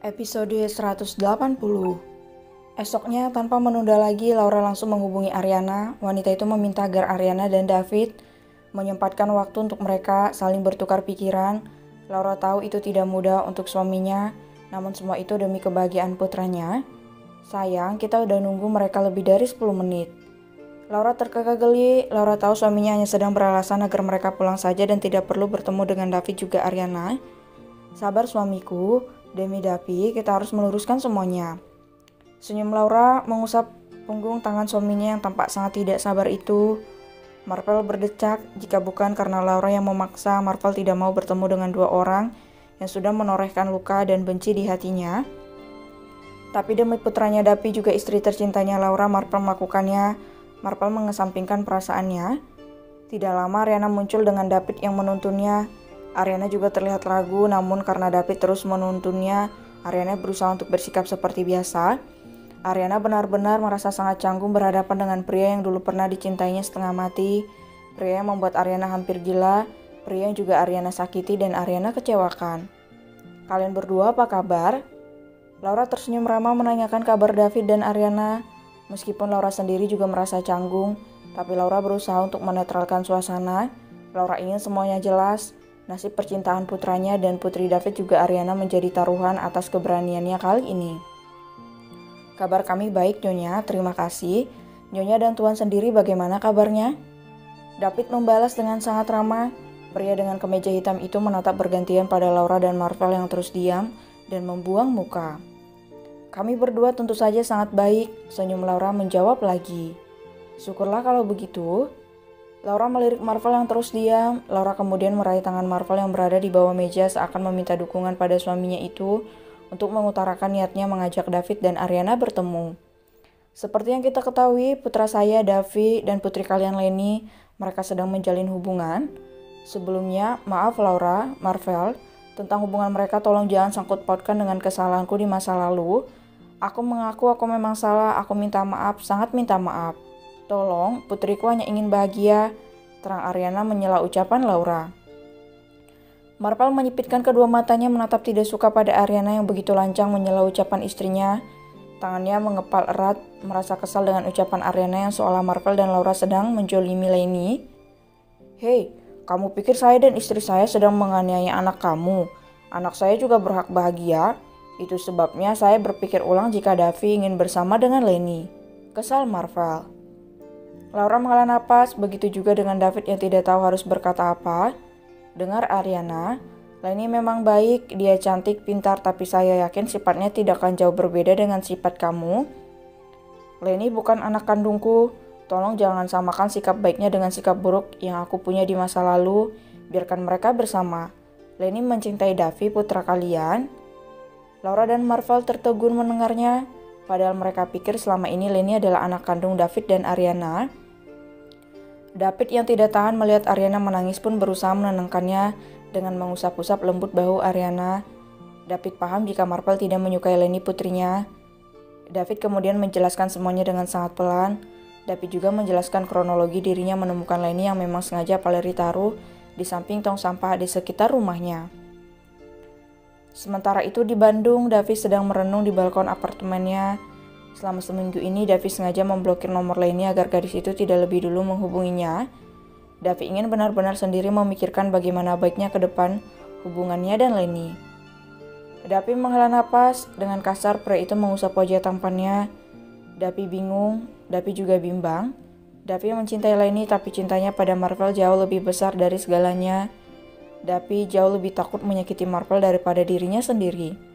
Episode 180. Esoknya, tanpa menunda lagi, Laura langsung menghubungi Ariana. Wanita itu meminta agar Ariana dan David menyempatkan waktu untuk mereka saling bertukar pikiran. Laura tahu itu tidak mudah untuk suaminya, namun semua itu demi kebahagiaan putranya. Sayang, kita udah nunggu mereka lebih dari 10 menit. Laura terkekeh geli. Laura tahu suaminya hanya sedang beralasan agar mereka pulang saja dan tidak perlu bertemu dengan David juga Ariana. Sabar suamiku, demi Davi, kita harus meluruskan semuanya. Senyum Laura mengusap punggung tangan suaminya yang tampak sangat tidak sabar itu. Marvel berdecak, jika bukan karena Laura yang memaksa, Marvel tidak mau bertemu dengan dua orang yang sudah menorehkan luka dan benci di hatinya. Tapi demi putranya Davi juga istri tercintanya Laura, Marvel melakukannya. Marvel mengesampingkan perasaannya. Tidak lama Ariana muncul dengan David yang menuntunnya. Ariana juga terlihat ragu, namun karena David terus menuntunnya, Ariana berusaha untuk bersikap seperti biasa. Ariana benar-benar merasa sangat canggung berhadapan dengan pria yang dulu pernah dicintainya setengah mati. Pria yang membuat Ariana hampir gila, pria yang juga Ariana sakiti dan Ariana kecewakan. Kalian berdua apa kabar? Laura tersenyum ramah menanyakan kabar David dan Ariana. Meskipun Laura sendiri juga merasa canggung, tapi Laura berusaha untuk menetralkan suasana. Laura ingin semuanya jelas. Nasib percintaan putranya dan putri David juga Ariana menjadi taruhan atas keberaniannya kali ini. Kabar kami baik Nyonya, terima kasih. Nyonya dan Tuan sendiri bagaimana kabarnya? David membalas dengan sangat ramah. Pria dengan kemeja hitam itu menatap bergantian pada Laura dan Marvel yang terus diam dan membuang muka. Kami berdua tentu saja sangat baik, senyum Laura menjawab lagi. Syukurlah kalau begitu. Laura melirik Marvel yang terus diam. Laura kemudian meraih tangan Marvel yang berada di bawah meja seakan meminta dukungan pada suaminya itu untuk mengutarakan niatnya mengajak David dan Ariana bertemu. Seperti yang kita ketahui, putra saya, Davi, dan putri kalian Leni, mereka sedang menjalin hubungan. Sebelumnya, maaf Laura, Marvel, tentang hubungan mereka tolong jangan sangkut pautkan dengan kesalahanku di masa lalu. Aku mengaku aku memang salah, aku minta maaf, sangat minta maaf. Tolong, putriku hanya ingin bahagia, terang Ariana menyela ucapan Laura. Marvel menyipitkan kedua matanya menatap tidak suka pada Ariana yang begitu lancang menyela ucapan istrinya. Tangannya mengepal erat, merasa kesal dengan ucapan Ariana yang seolah Marvel dan Laura sedang menjolimi Leni. Hei, kamu pikir saya dan istri saya sedang menganiaya anak kamu? Anak saya juga berhak bahagia. Itu sebabnya saya berpikir ulang jika Davi ingin bersama dengan Leni. Kesal Marvel. Laura menghela napas, begitu juga dengan David yang tidak tahu harus berkata apa. Dengar Ariana, Leni memang baik, dia cantik, pintar, tapi saya yakin sifatnya tidak akan jauh berbeda dengan sifat kamu. Leni bukan anak kandungku, tolong jangan samakan sikap baiknya dengan sikap buruk yang aku punya di masa lalu, biarkan mereka bersama. Leni mencintai Davi, putra kalian. Laura dan Marvel tertegun mendengarnya, padahal mereka pikir selama ini Leni adalah anak kandung David dan Ariana. David yang tidak tahan melihat Ariana menangis pun berusaha menenangkannya dengan mengusap-usap lembut bahu Ariana. David paham jika Marvel tidak menyukai Leni putrinya. David kemudian menjelaskan semuanya dengan sangat pelan. David juga menjelaskan kronologi dirinya menemukan Leni yang memang sengaja Valeri taruh di samping tong sampah di sekitar rumahnya. Sementara itu di Bandung, David sedang merenung di balkon apartemennya. Selama seminggu ini, Davi sengaja memblokir nomor Leni agar gadis itu tidak lebih dulu menghubunginya. Davi ingin benar-benar sendiri memikirkan bagaimana baiknya ke depan hubungannya dan Leni. Davi menghela napas, dengan kasar pria itu mengusap wajah tampannya. Davi bingung, Davi juga bimbang. Davi mencintai Leni tapi cintanya pada Marvel jauh lebih besar dari segalanya. Davi jauh lebih takut menyakiti Marvel daripada dirinya sendiri.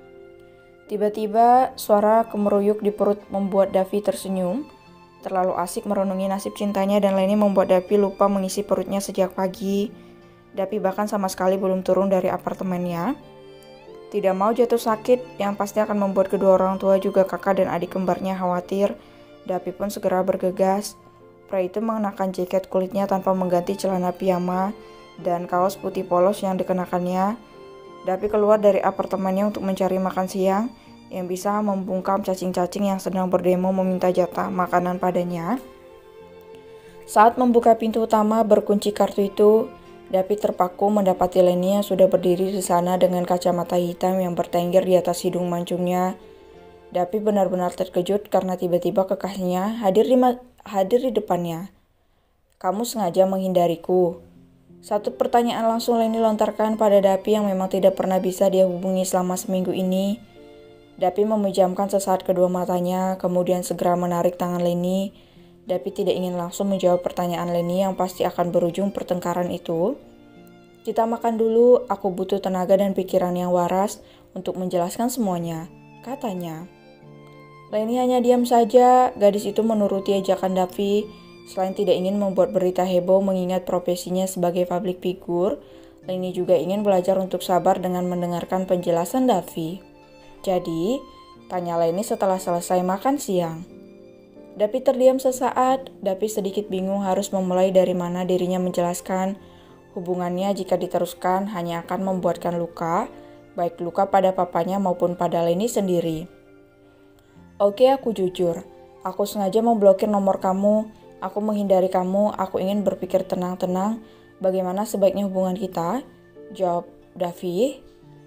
Tiba-tiba, suara kemeruyuk di perut membuat Davi tersenyum. Terlalu asik merenungi nasib cintanya dan Leni membuat Davi lupa mengisi perutnya sejak pagi. Davi bahkan sama sekali belum turun dari apartemennya. Tidak mau jatuh sakit, yang pasti akan membuat kedua orang tua juga kakak dan adik kembarnya khawatir. Davi pun segera bergegas. Pria itu mengenakan jaket kulitnya tanpa mengganti celana piyama dan kaos putih polos yang dikenakannya. Davi keluar dari apartemennya untuk mencari makan siang yang bisa membungkam cacing-cacing yang sedang berdemo meminta jatah makanan padanya. Saat membuka pintu utama berkunci kartu itu, Davi terpaku mendapati Leni yang sudah berdiri di sana dengan kacamata hitam yang bertengger di atas hidung mancungnya. Davi benar-benar terkejut karena tiba-tiba kekasihnya hadir di depannya. "Kamu sengaja menghindariku?" Satu pertanyaan langsung Leni lontarkan pada Davi yang memang tidak pernah bisa dia hubungi selama seminggu ini. Davi memejamkan sesaat kedua matanya, kemudian segera menarik tangan Leni. Davi tidak ingin langsung menjawab pertanyaan Leni yang pasti akan berujung pertengkaran itu. "Kita makan dulu, aku butuh tenaga dan pikiran yang waras untuk menjelaskan semuanya," katanya. Leni hanya diam saja. Gadis itu menuruti ajakan Davi. Selain tidak ingin membuat berita heboh mengingat profesinya sebagai public figure, Leni juga ingin belajar untuk sabar dengan mendengarkan penjelasan Davi. "Jadi," tanya Leni setelah selesai makan siang. Davi terdiam sesaat. Davi sedikit bingung harus memulai dari mana dirinya menjelaskan. Hubungannya jika diteruskan hanya akan membuatkan luka, baik luka pada papanya maupun pada Leni sendiri. "Oke, aku jujur. Aku sengaja memblokir nomor kamu. Aku menghindari kamu. Aku ingin berpikir tenang-tenang. Bagaimana sebaiknya hubungan kita?" jawab Davi.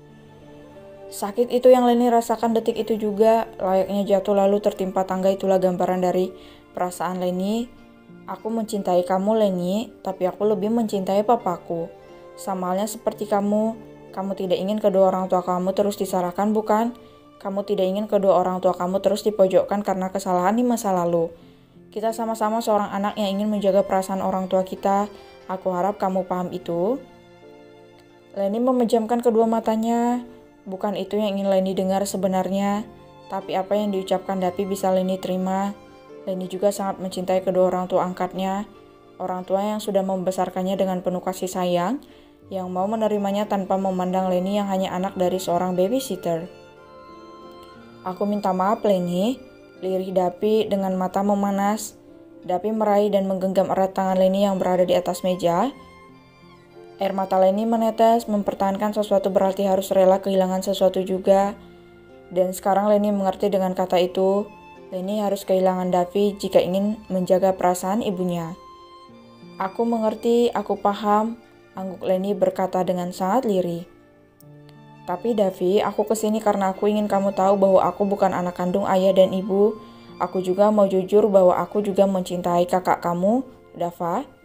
Sakit itu yang Leni rasakan detik itu juga, layaknya jatuh lalu tertimpa tangga, itulah gambaran dari perasaan Leni. "Aku mencintai kamu, Leni, tapi aku lebih mencintai papaku. Sama halnya seperti kamu tidak ingin kedua orang tua kamu terus disalahkan, bukan? Kamu tidak ingin kedua orang tua kamu terus dipojokkan karena kesalahan di masa lalu. Kita sama-sama seorang anak yang ingin menjaga perasaan orang tua kita. Aku harap kamu paham itu." Leni memejamkan kedua matanya. Bukan itu yang ingin Leni dengar sebenarnya, tapi apa yang diucapkan Davi bisa Leni terima. Leni juga sangat mencintai kedua orang tua angkatnya, orang tua yang sudah membesarkannya dengan penuh kasih sayang, yang mau menerimanya tanpa memandang Leni yang hanya anak dari seorang babysitter. "Aku minta maaf, Leni," lirih Davi dengan mata memanas. Davi meraih dan menggenggam erat tangan Leni yang berada di atas meja. Air mata Leni menetes. Mempertahankan sesuatu berarti harus rela kehilangan sesuatu juga. Dan sekarang Leni mengerti dengan kata itu. Leni harus kehilangan Davi jika ingin menjaga perasaan ibunya. "Aku mengerti, aku paham," angguk Leni berkata dengan sangat lirih. "Tapi Davi, aku kesini karena aku ingin kamu tahu bahwa aku bukan anak kandung ayah dan ibu. Aku juga mau jujur bahwa aku juga mencintai kakak kamu, Dava."